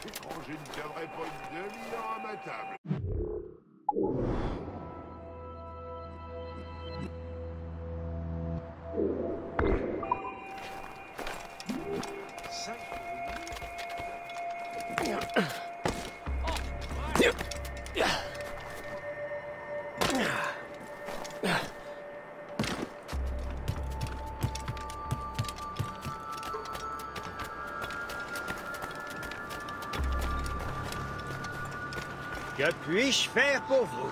Étranger ne tiendrait pas une demi-heure à ma table. Que puis-je faire pour vous?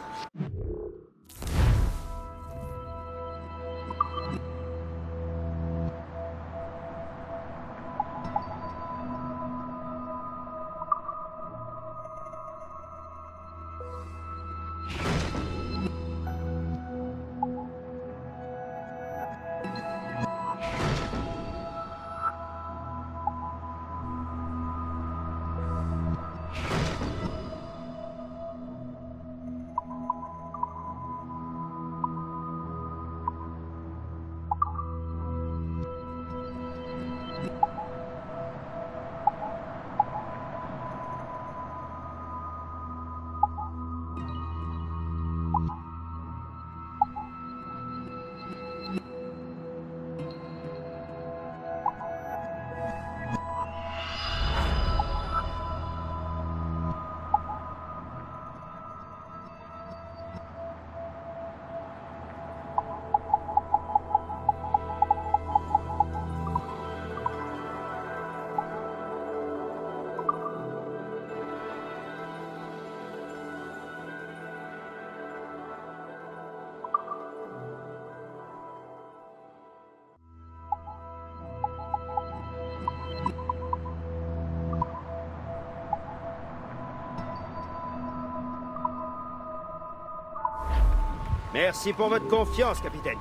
Merci pour votre confiance, capitaine.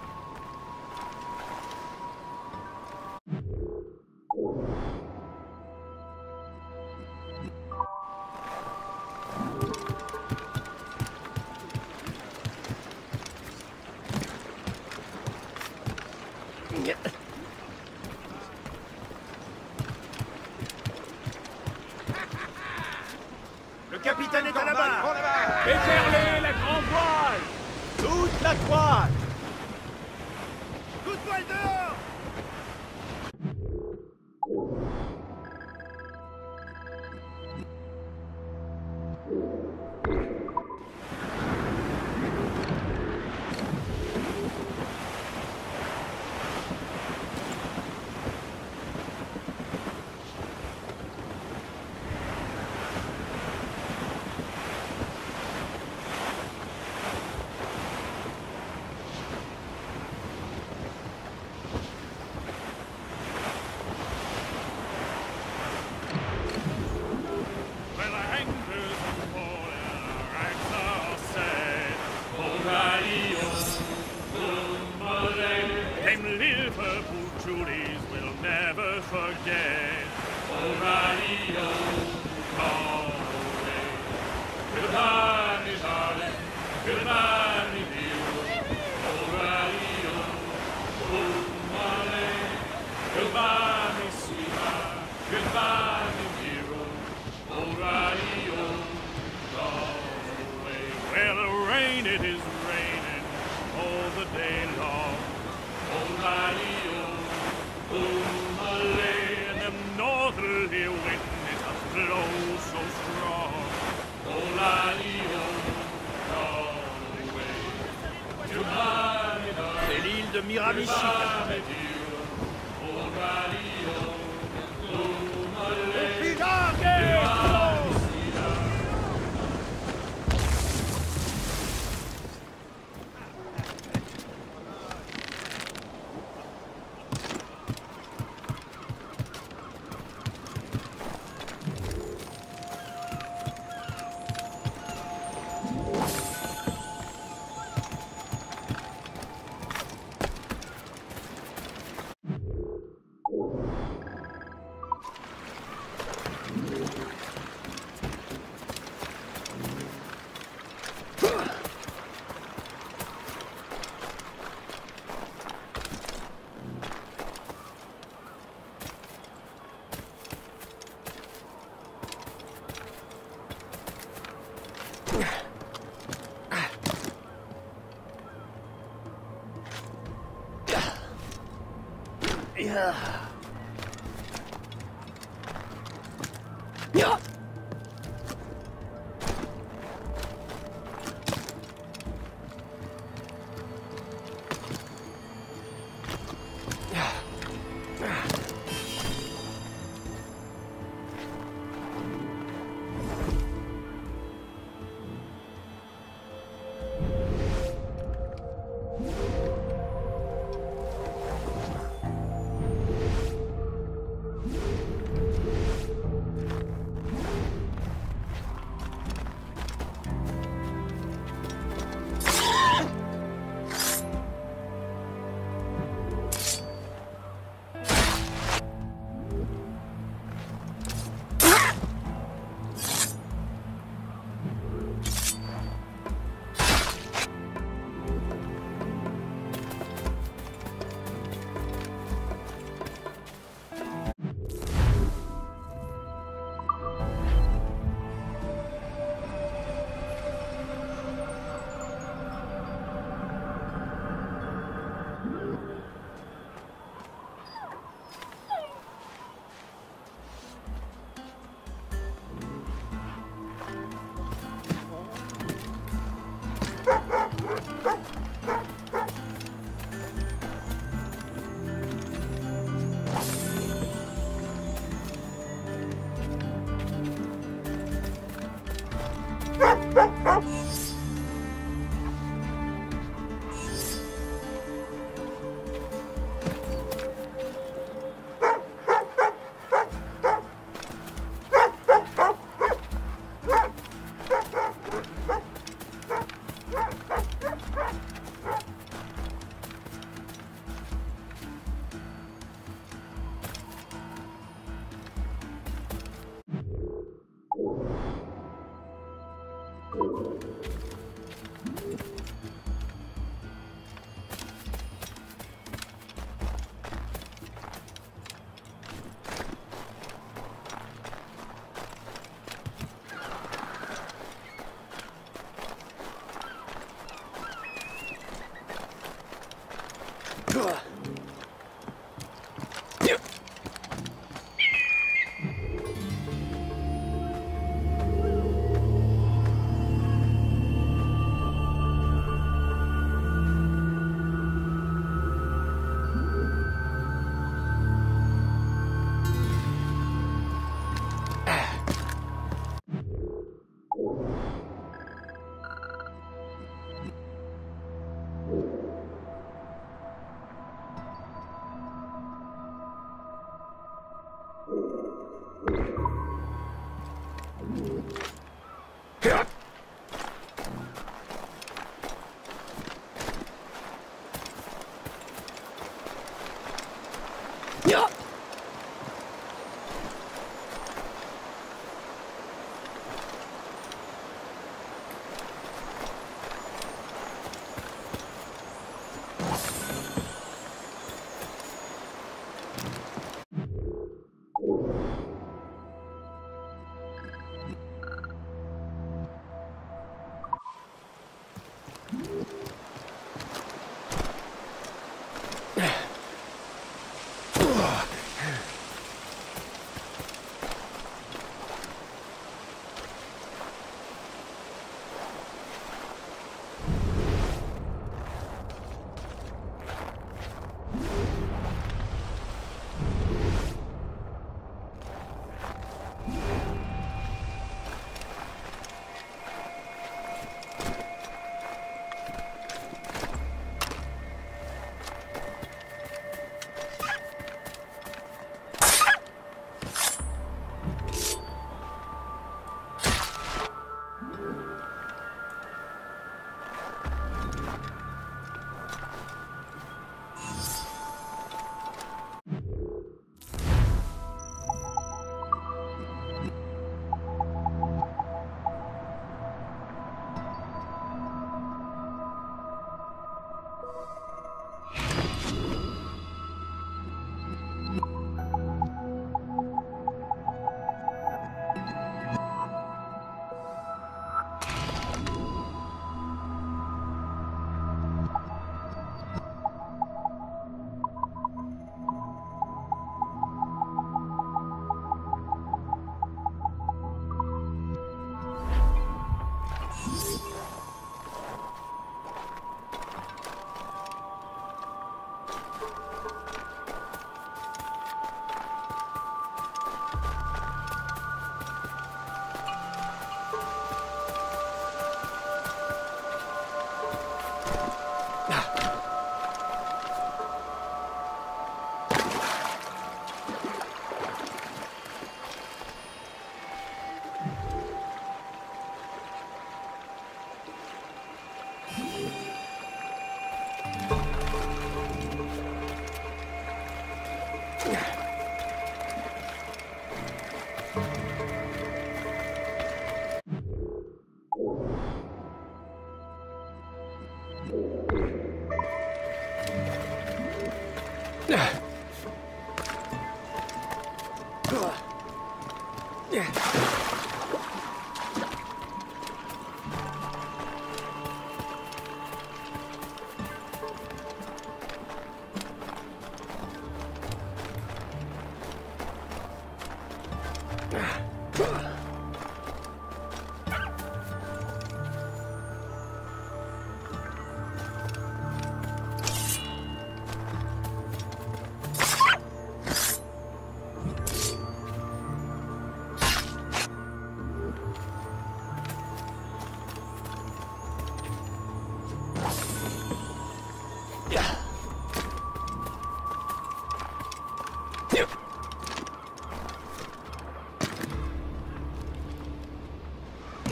Le capitaine est à la barre. Déferlez la grande voile! Toute la toile! Toute voile dehors! Forget O'Reilly, all the way. Goodbye, me darling. Goodbye, me dear. O'Reilly, oh my lady. Goodbye, me sweetheart. Goodbye, me dear. O'Reilly, all the way. Well, the rain, it is raining all the day long. O'Reilly, oh my lady, and them northerly wind is a blow so strong. O'Reilly, all the way. Goodbye, me darling. C'est l'île de Miramichi. Goodbye, me dear. O'Reilly, oh my lady.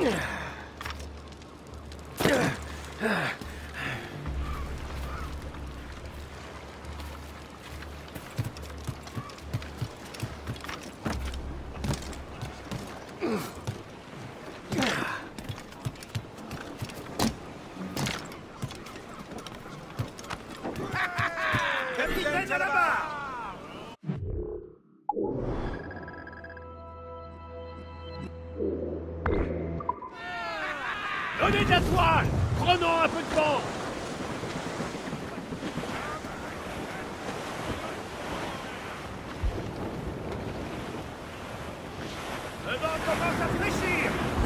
Capitaine à la barre! Donnez de la toile! Prenons un peu de vent! Le vent commence à fraîchir!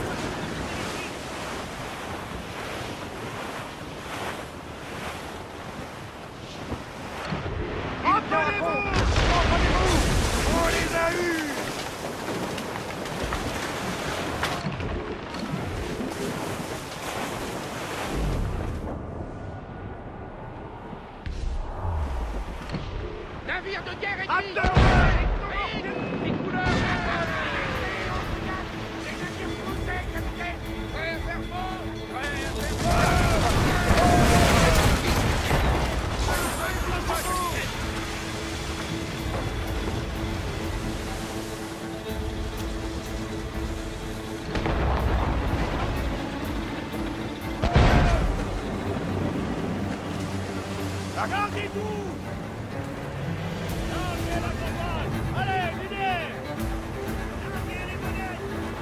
Reprenez-vous! On les a eus! Navire de guerre ennemi! Abdurrahman! Les couleurs! Exécute poussée, capitaine! Prêt à faire fort! Prêt à faire fort! Regardez-vous! Lancez la campagne! Allez, lumière! Larguez les vedettes!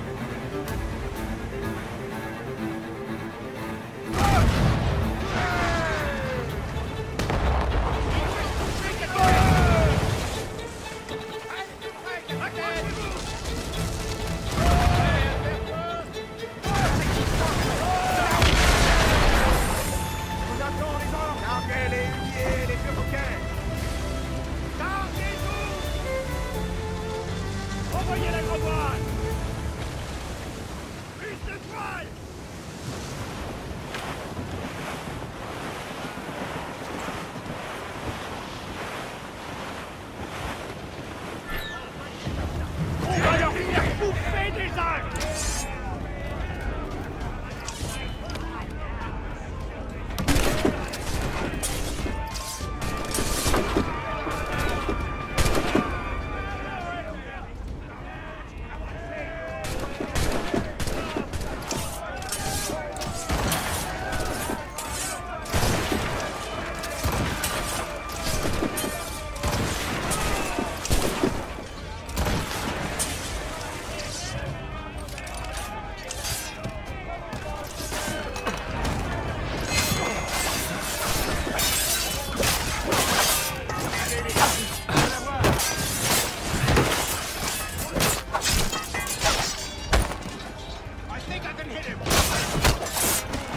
Nous attendons les ordres! Larguez les huniers, les vieux coquins! Larguez-vous! Envoyez la grand voile! Plus de toile! On va leur faire bouffer des algues! I think I can hit him!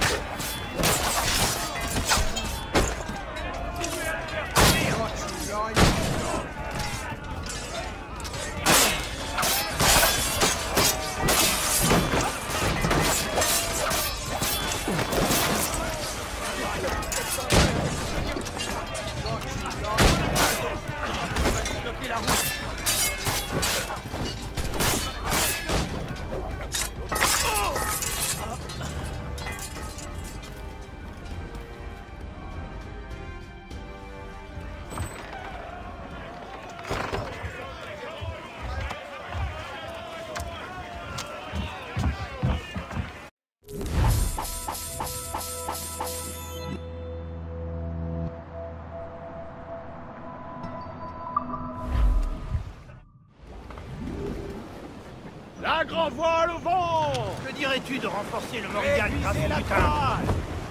La grand voile au vent! Que dirais-tu de renforcer le Morrigan grâce Épuisez au la butin? toile!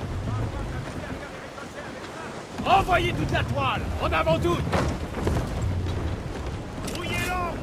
Envoyez toute la toile! En avant toute! Brouillez l'encre!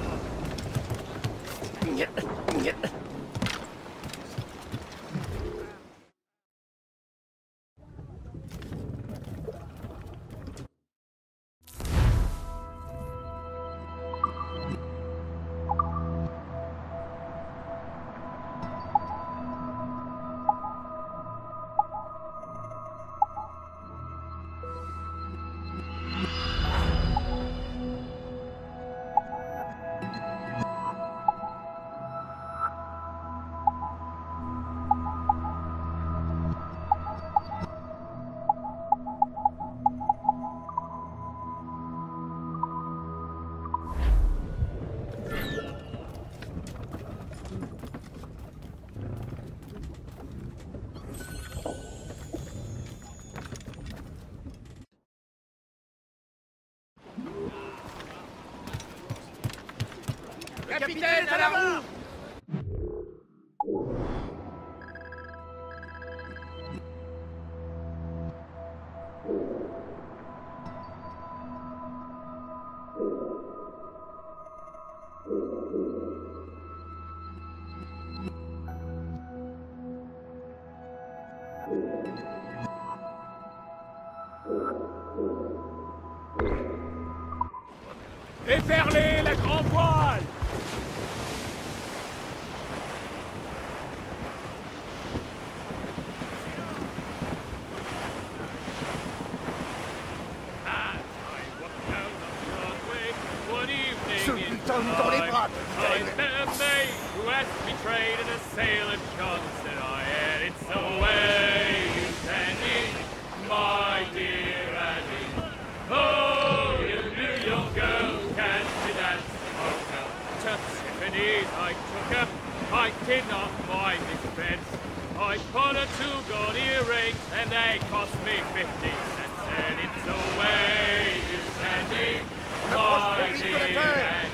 capitaine, à la roue! Déferlez la grand voile! Ce putain dans les bras, I met a mate who has betrayed in a sailor chance that I had it so way you send it, my dear Annie. Oh, you New York girl, can't you dance the polka? To Tiffany's I took her, I did not mind expense. I put her 2 gold earrings and they cost me 50 cents. And it's the way you send it, my dear Annie.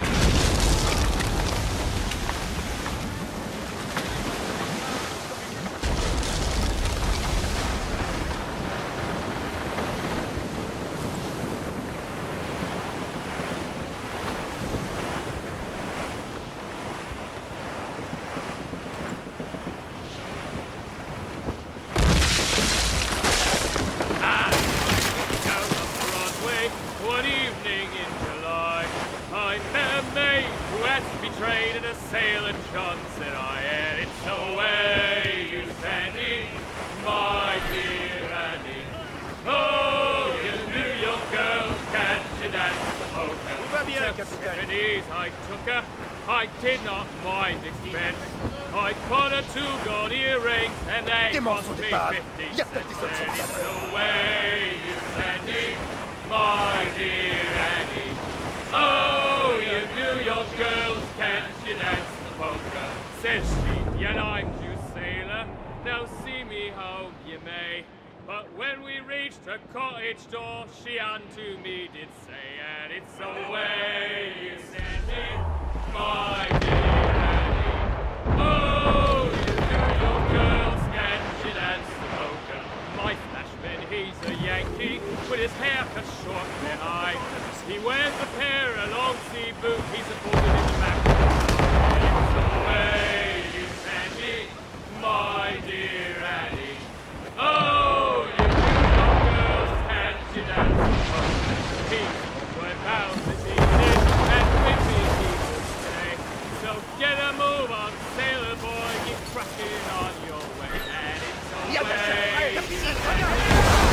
One evening in July, I met a mate who had betrayed in a sailor chance that I had it so way you send it, my dear Annie. Oh, you New York girl, can't you dance the polka? va bien, capitaine. Tiffany's I took her, I did not mind expense. I put her 2 gold earrings and they Des cost morceaux de me pâte. 50 Y a cents. peut-être des solutions And de it's saveur. the way you send it, my dear Annie. Oh, you New York girls, can't you dance the polka? Says she, yet I'm due sailor, now see me how you may. But when we reached her cottage door, she unto me did say, and it's the way you send it, my dear Annie. Oh, you New York girls, can't you dance the polka? My flashman, he's a Yankee, with his hair cut short and high. He wears a pair of long sea boots, he's a bullet in the back. And it's the way you send it, my dear Annie. Oh, you New York girls, can't you dance the polka? He's homeward bound this evening, and with me he will stay. So get a move on, sailor boy, keep trucking on your way. And it's the Y a de way ça, you capitaine. send it.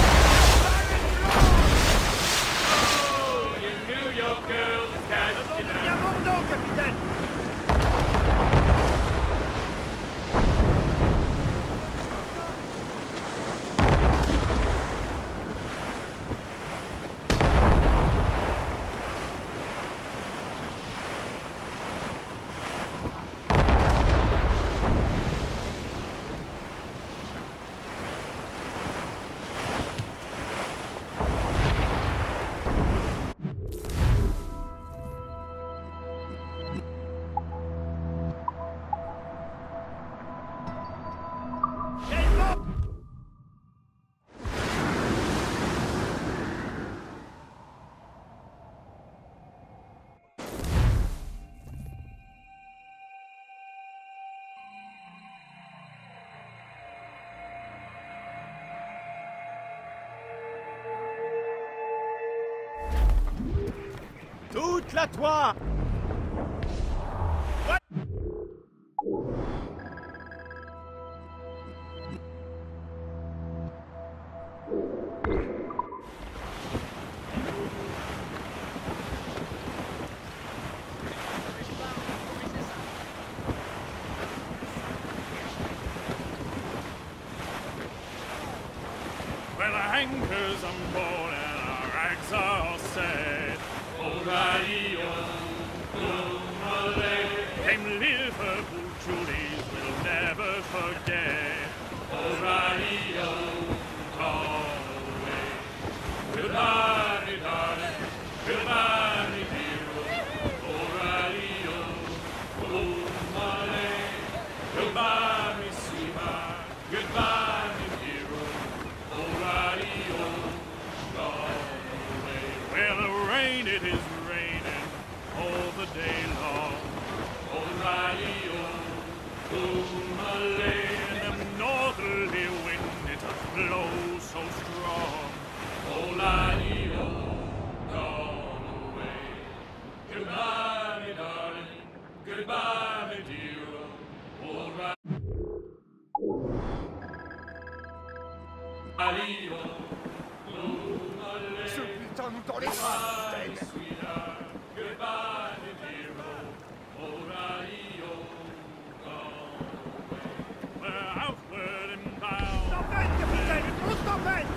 Oh, you New York girls, can't you dance? Bien Bordeaux, capitaine. Toute la toile. Well, our anchors on board and our rags are all set. O'Reilly, Came Liverpool Julies we'll never forget. O'Reilly, Galway. Goodbye, darling. Goodbye, dear. O'Reilly, Goodbye, Miss Sweetheart. Goodbye, Miss Hero. Alrighty, gone away. Well, the rain, it is raining all the day long. Alrighty, Malay, and the northerly wind, it does blow so strong. Alrighty, gone away. Goodbye, me darling. Goodbye, me dear. All right. Ce putain nous tend les bras. Sweetheart. Goodbye, me dear. All right, gone away. We're outward and bound. Tempête, capitaine! Une grosse tempête!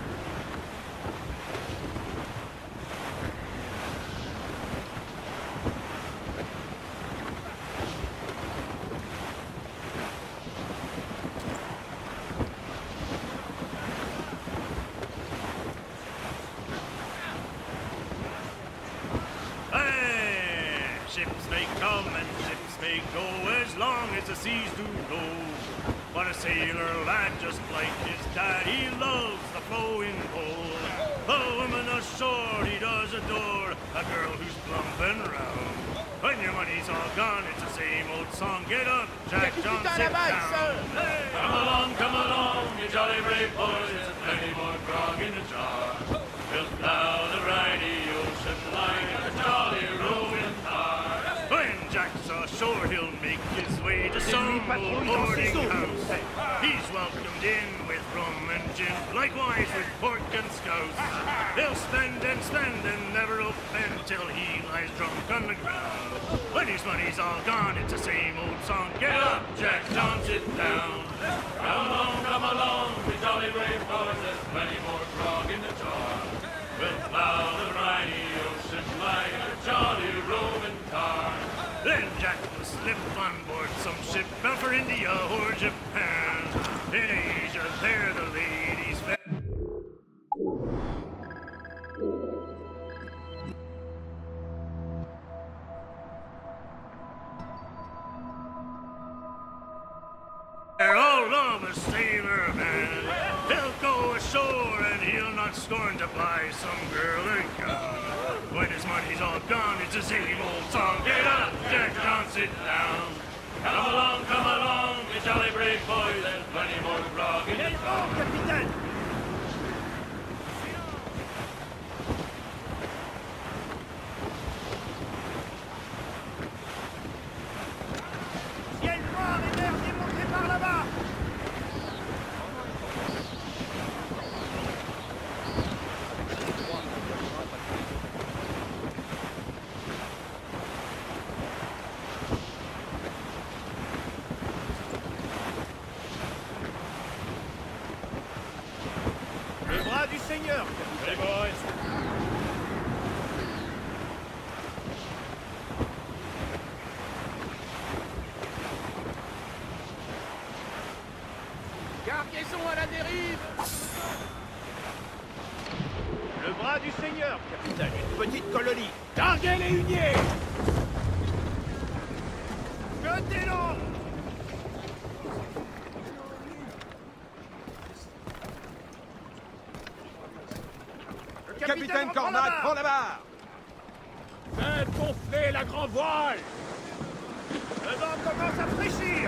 Hey! Ships may come and ships may go as long as the seas do roll. But a sailor lad just like his dad, he loves the flowing pole. A woman ashore he does adore, a girl who's plump and round. When your money's all gone, it's the same old song. Get up, Jack John, sit down. Hey! Come along, you jolly brave boys. There's plenty more grog in the jar. We'll plow the briny ocean like a jolly rolling tar. When Jack's ashore, he'll make his way to some old boarding house. He's welcomed in with rum and gin, likewise with pork and scouse. He'll spend and never offend till he lies drunk on the ground. When his money's all gone, it's the same old song. Get up, Jack John, sit down. Come along, we jolly brave boys. There's plenty more grog in the jar. We'll plow the briny ocean like a jolly roving car. Then Jack will slip on board some ship bound for India or Japan. In Asia, there the ladies fair. All of a sailor man, he'll go ashore and he'll not scorn to buy some girl a gown. When his money's all gone, it's the same old song. Get up, Jack John, sit down. Come along, you jolly brave boys. There's plenty more grog in the Quel jar. vent, capitaine! Ciel noir et mer démonté par là-bas! Le bras du Seigneur, Hey, boys. Cargaison à la dérive. le bras du Seigneur, capitaine, une petite colonie. Larguez les huniers. Jetez-l'eau! Le Capitaine Cormac, prends la barre. Faites gonfler la grand voile! Le vent commence à fraîchir!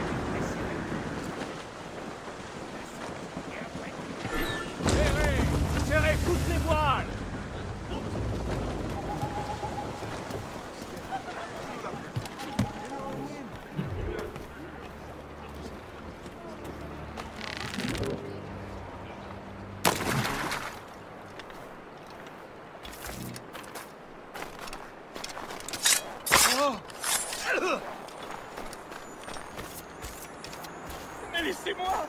Serrez toutes les voiles! Mais laissez-moi.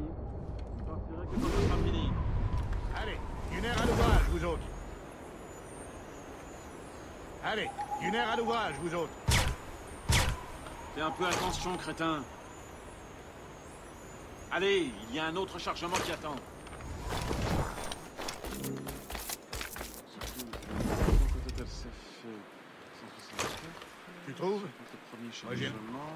Je partirai que quand ce sera fini. Allez, une heure à l'ouvrage, vous autres. Allez, une heure à l'ouvrage, vous autres. Fais un peu attention, crétin. Allez, il y a un autre chargement qui attend. Au total, ça fait 164. Tu trouves? Le premier Moi, j'ai- chargement.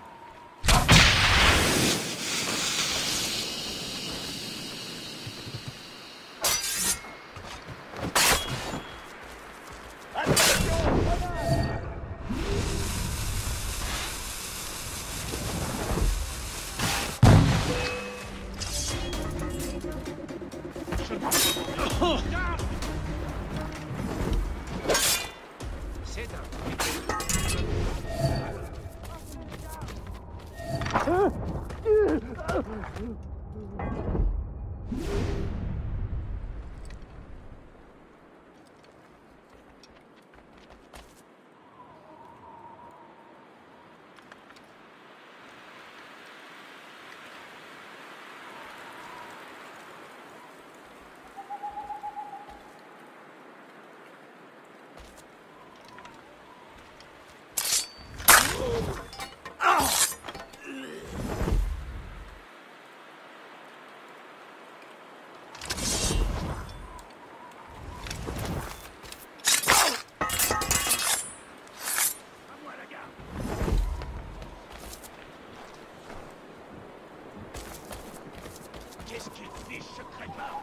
Qu'est-ce qu'il fiche, ce crétin?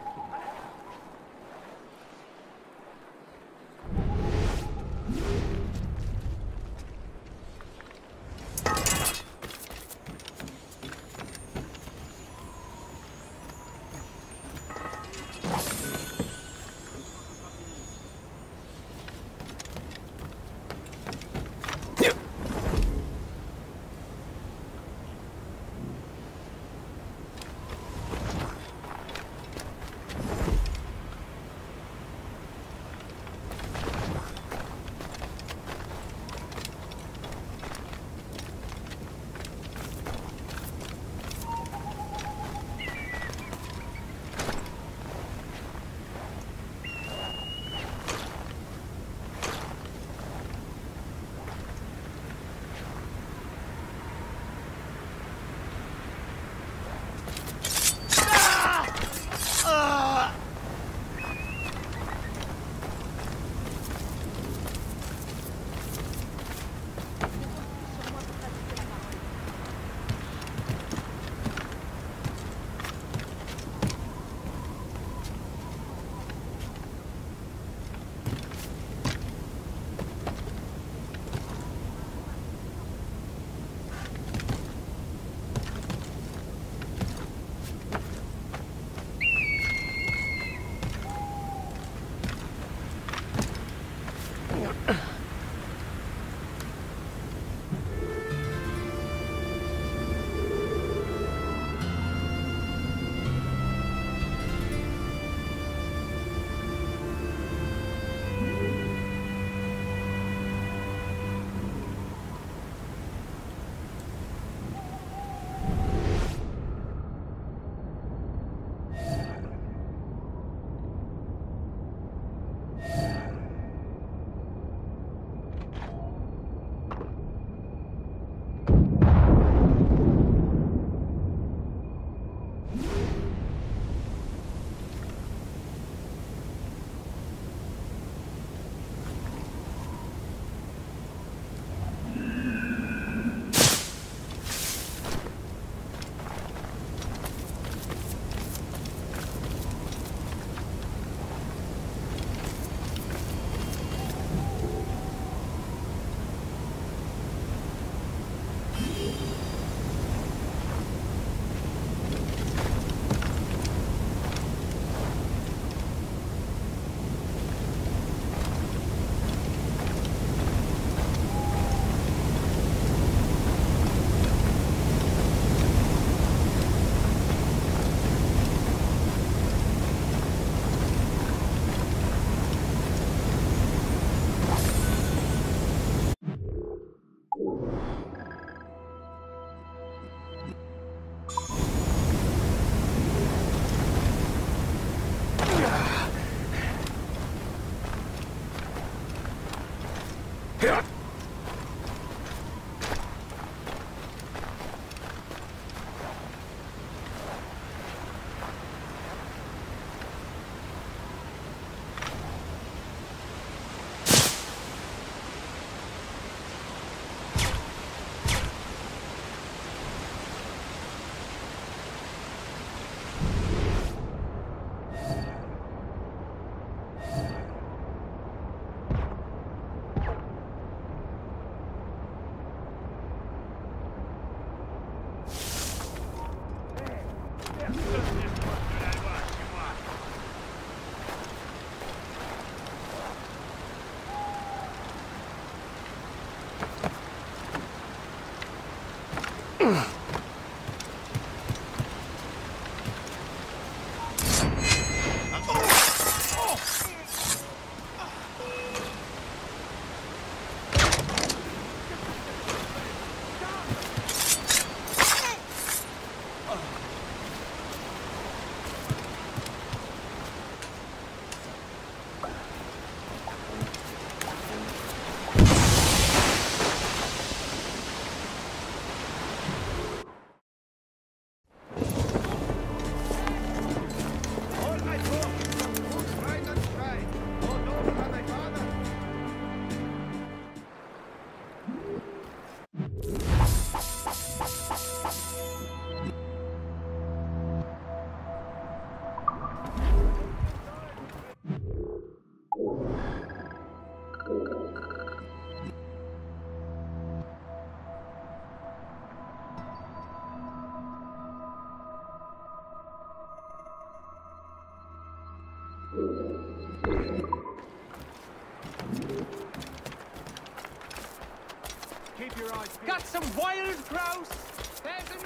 Keep your eyes peeled. Got some wild grouse. Pheasant.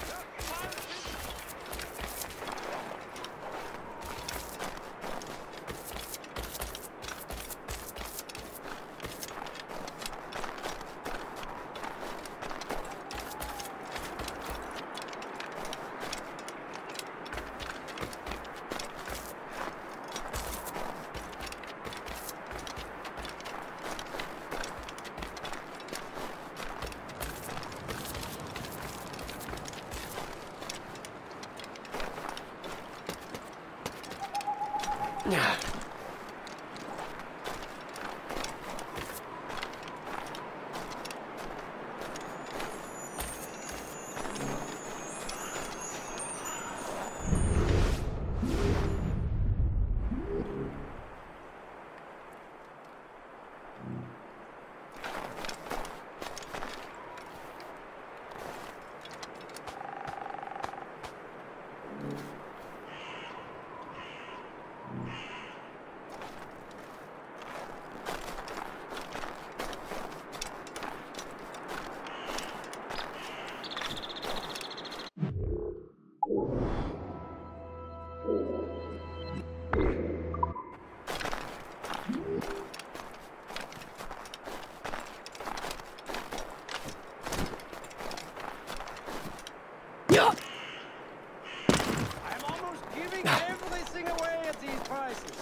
I'm almost giving everything away at these prices.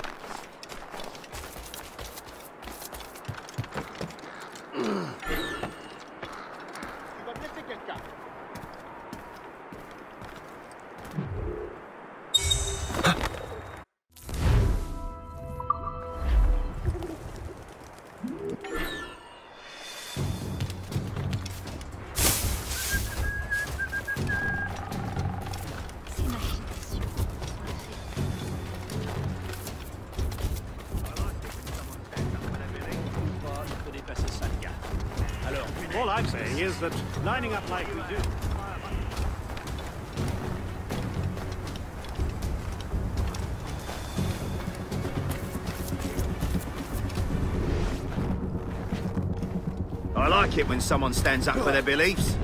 Tu vas blesser quelqu'un. C'est ma agitation. All I'm saying is that lining up like we do. I like it when someone stands up for their beliefs.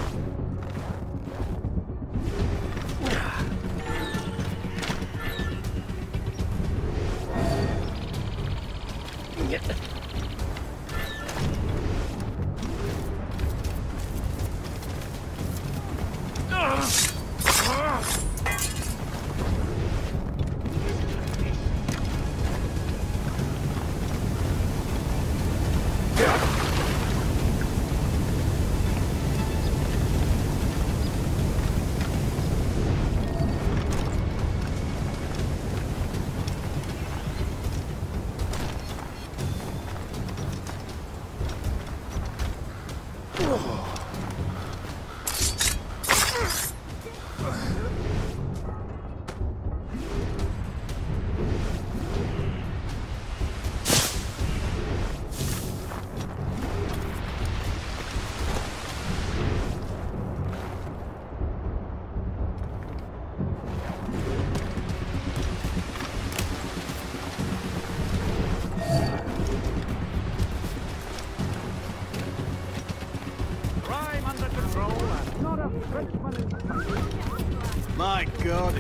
Crime under control and not a Frenchman in sight. My God.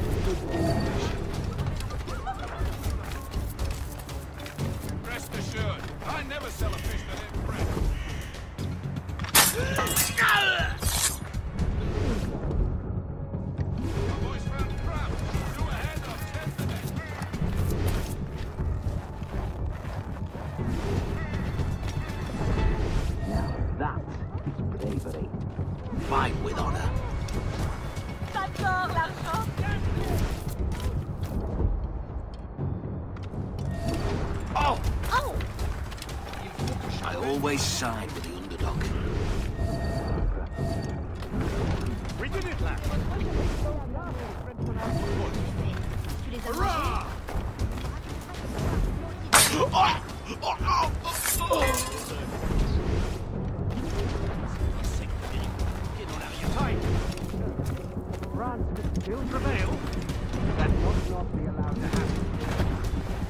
Rest assured, I never sell a fish that ain't fresh. My boys found crab. Go ahead, I'll test the net. That is bravery. Fight with honor. J'adore l'argent. Oh! Oh! I always side with the underdog. We did it, lad. Tu les as mangés? Tight. France could still prevail. That must not be allowed to happen.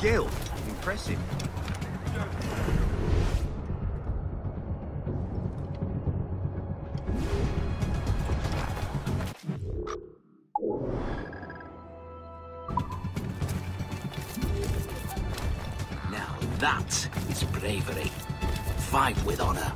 skill. Impressive. Now that is bravery. Fight with honor.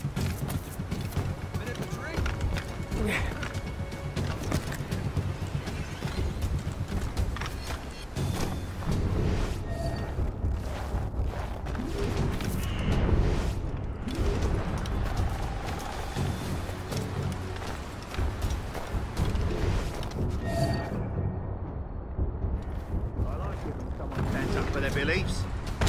Stands up for their beliefs.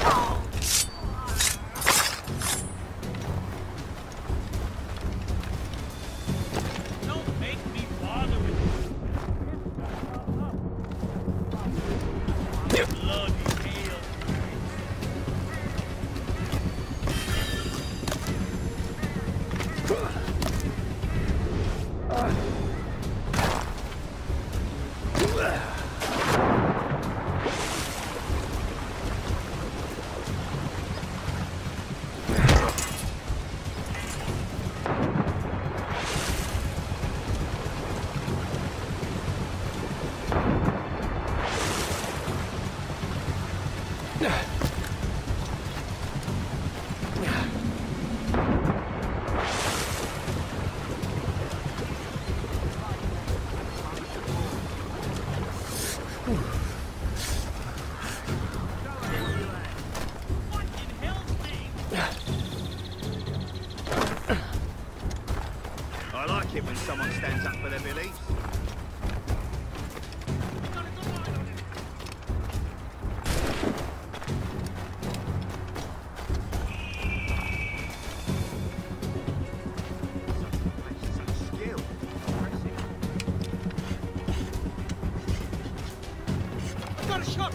Don't make me bother with you. Bloody hell. I like it when someone stands up for their beliefs. Such skill. Impressive. I've got a shot!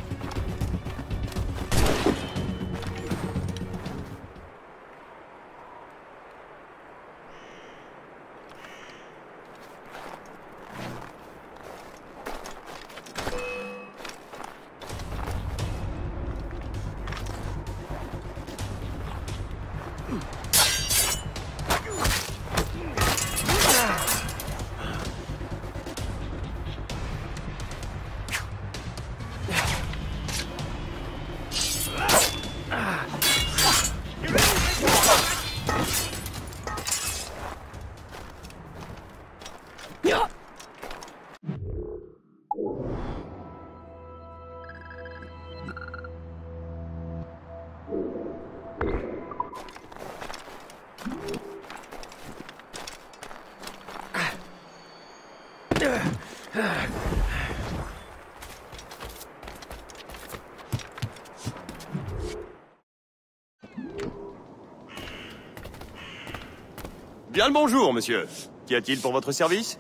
Bien le bonjour, monsieur. Qu'y a-t-il pour votre service?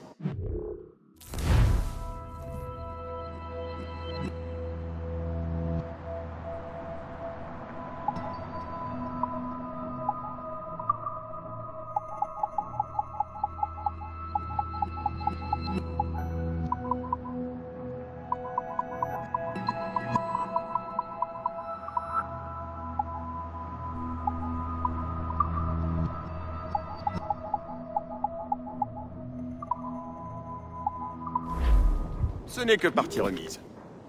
Ce n'est que partie remise.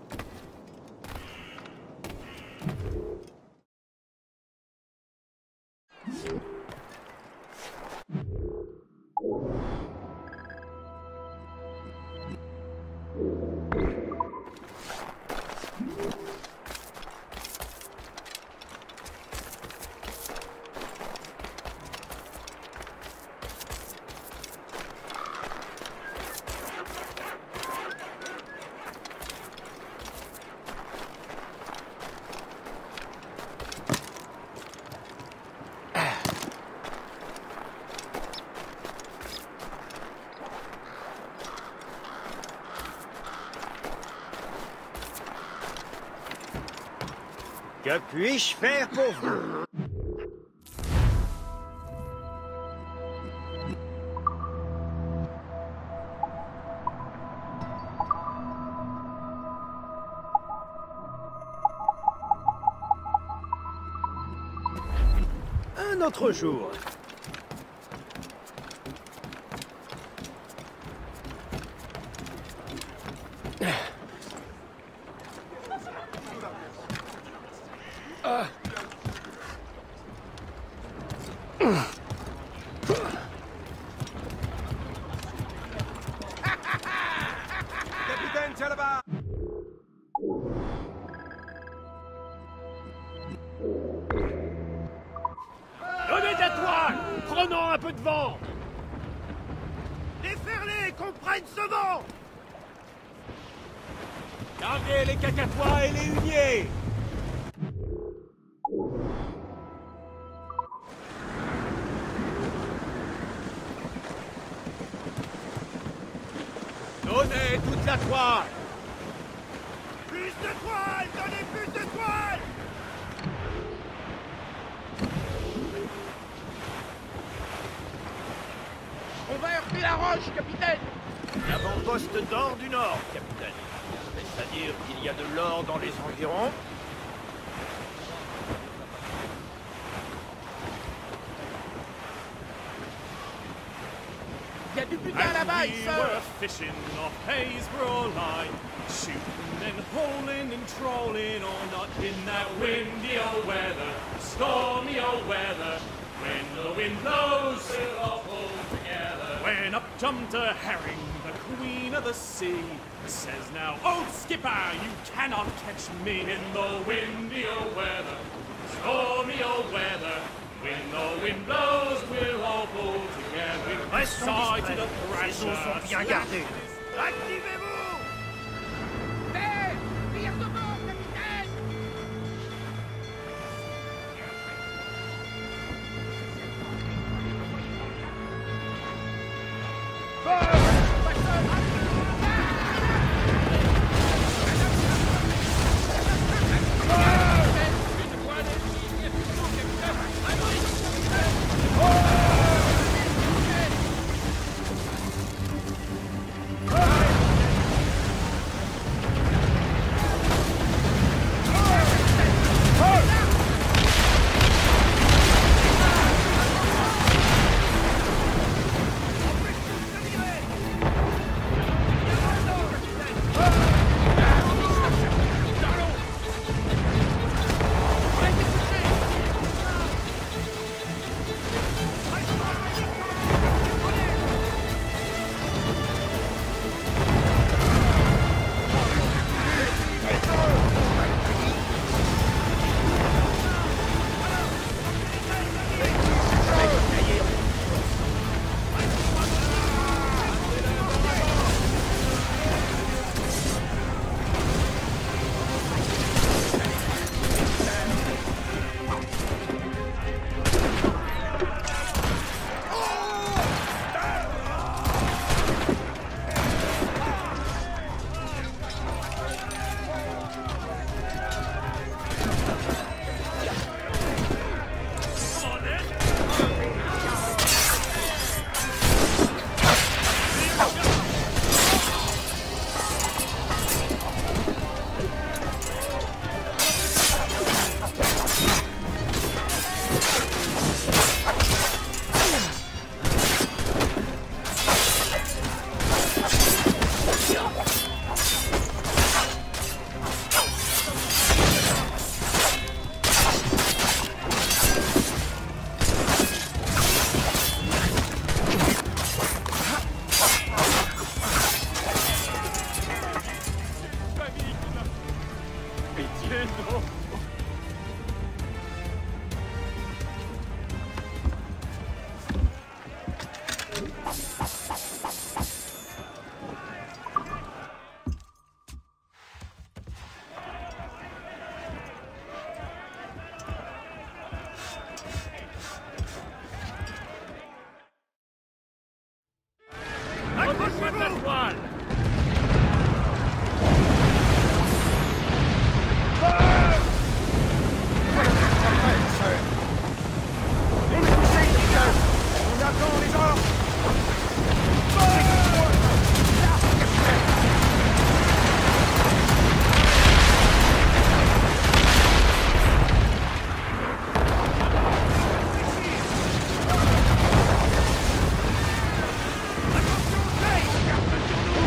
Que puis-je faire pour vous? Un autre jour. Capitaine, tiens là-bas. Donnez de la toile! Prenons un peu de vent! Déferlez, qu'on prenne ce vent. Gardez les cacatois et les huniers! Donnez toute la toile. Plus de toile! Donnez plus de toile! On va heurter la roche, capitaine. L'avant-poste d'or du Nord, capitaine. C'est-à-dire qu'il y a de l'or dans les environs. Il y a du butin là-bas, il We were fishing off Haysborough line, shooting and holing and trolling all night in that windy old weather, stormy old weather. When the wind blows, we'll all pull together. When up jumped a herring, the queen of the sea, says now, "Old skipper, you cannot catch me in the windy old weather, stormy old weather." When the wind blows, we'll all pull together. Restons Side to the discrets. Les eaux sont bien gardées. Activez-vous! Hé, tire de bord, capitaine.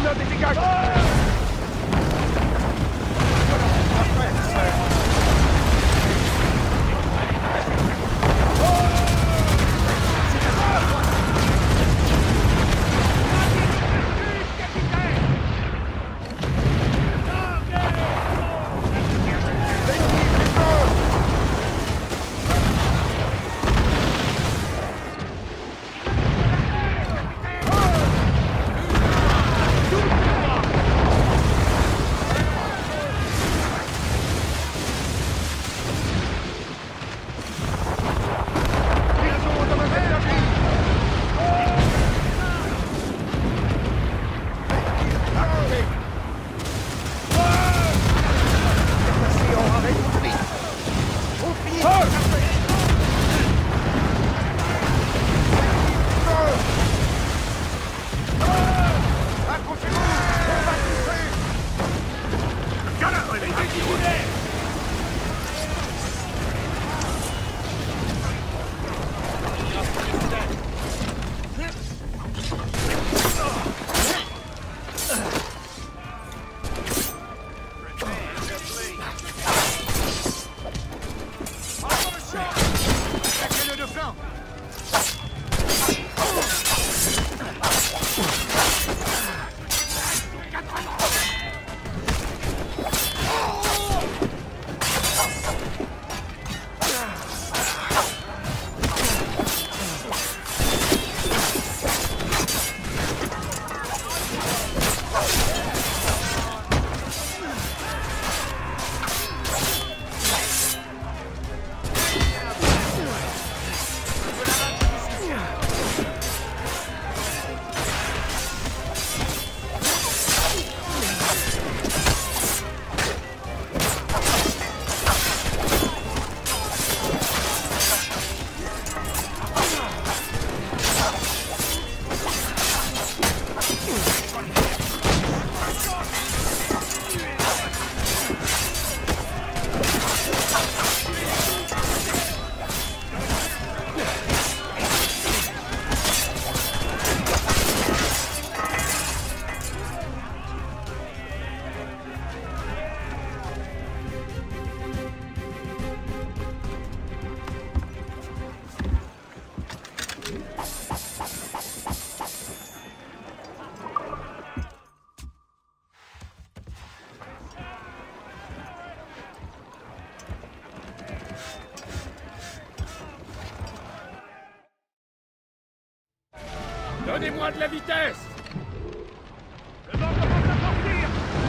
blindés, dégage! Donnez-moi de la vitesse! Le vent commence à sortir!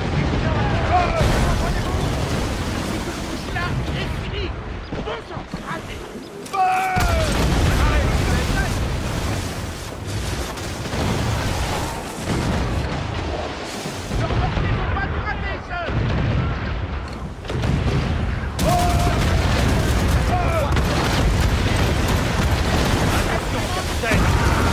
Là, est fini! Bon sang, raté! Ne reportez-vous pas du raté, seul! Attention, capitaine!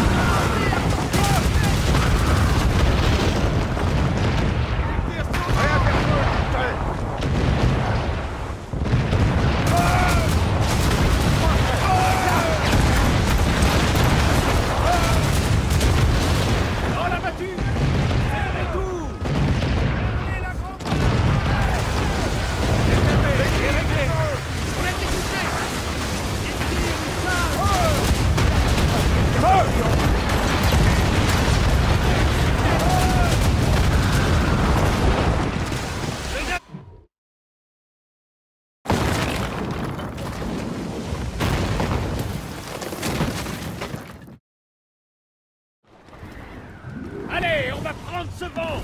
Allez, on va prendre ce vent!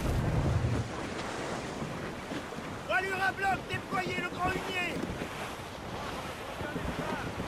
Voilure à bloc, déployez le grand hunier!